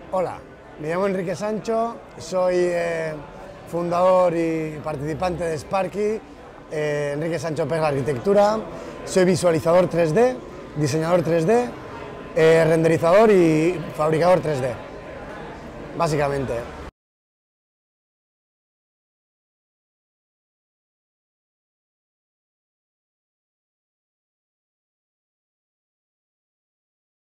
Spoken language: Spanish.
Hola, me llamo Enrique Sancho, soy fundador y participante de Sparky, Enrique Sancho Pega Arquitectura, soy visualizador 3D, diseñador 3D, renderizador y fabricador 3D, básicamente.